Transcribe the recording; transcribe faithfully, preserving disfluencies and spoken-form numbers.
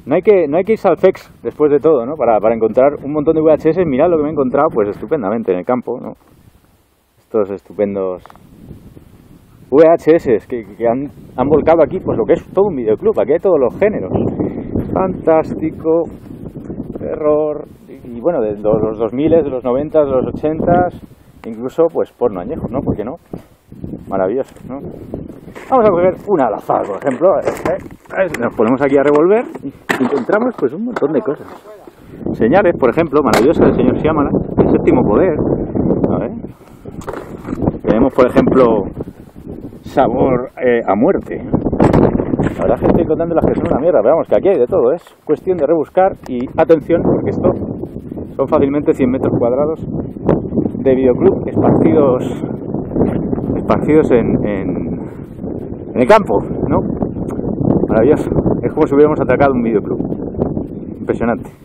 No hay que, no hay que irse al F E X después de todo, ¿no? Para, para encontrar un montón de V H S. Mirad lo que me he encontrado, pues estupendamente en el campo, ¿no? Estos estupendos V H S que, que han, han volcado aquí, pues lo que es todo un videoclub. Aquí hay todos los géneros. Fantástico, terror, y, y bueno, de los, los dos mil, de los noventa, de los ochenta, incluso pues porno añejo, ¿no? ¿Por qué no? Maravilloso, ¿no? Vamos a coger una al azar, por ejemplo. ¿eh? Nos ponemos aquí a revolver y encontramos pues un montón de cosas. Señales, por ejemplo, maravillosas del señor Shyamalan, El séptimo poder. A ver. Tenemos, por ejemplo, Sabor eh, a muerte. La verdad es que estoy contando las que son una mierda, pero vamos, que aquí hay de todo. Es cuestión de rebuscar y atención, porque esto son fácilmente cien metros cuadrados de videoclub esparcidos, esparcidos en, en en el campo, ¿no? Maravilloso. Es como si hubiéramos atracado un videoclub. Impresionante.